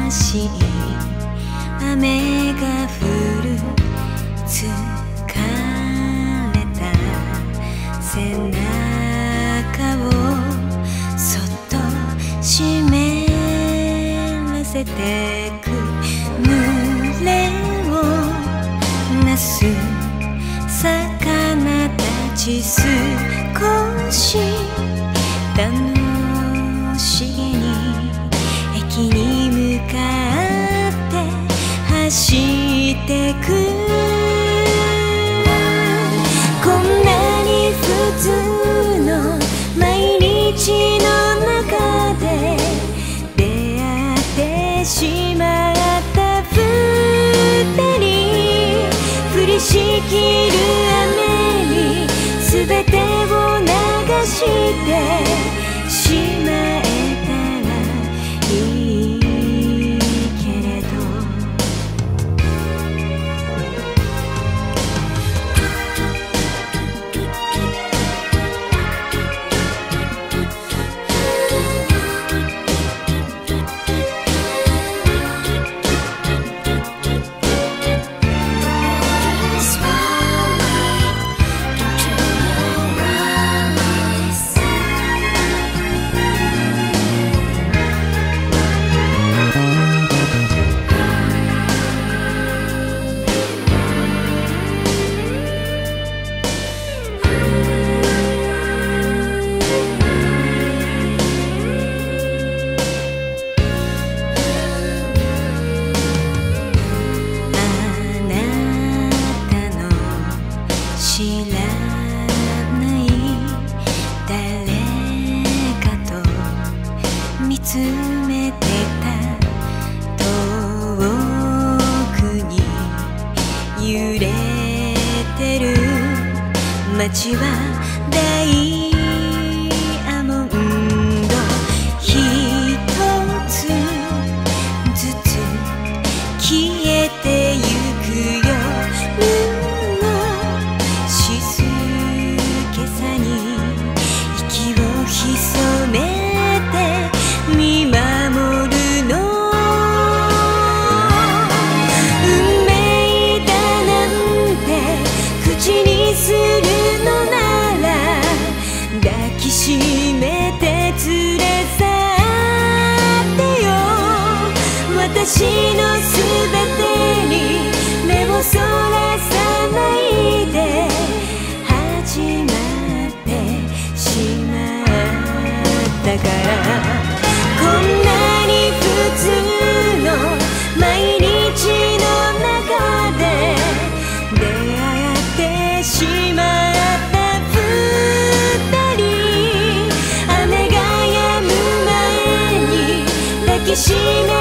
しい雨が降る疲れた背中をそっと湿らせてく濡れをなす魚たち少し楽しげに駅に向かって走ってくこんなに普通の毎日の中で出会ってしまった二人降りしきる雨に全てを流してしまえたらいいけれど知らない誰かと見つめてた遠くに揺れてる街はダイヤモンド一つずつ消えてゆくよ潜めて見守るの運命だなんて口にするのなら抱きしめて連れ去ってよ私のすべてに目をそらさないで始まってしまうだからこんなに普通の毎日の中で出会ってしまった二人雨が止む前に抱きしめ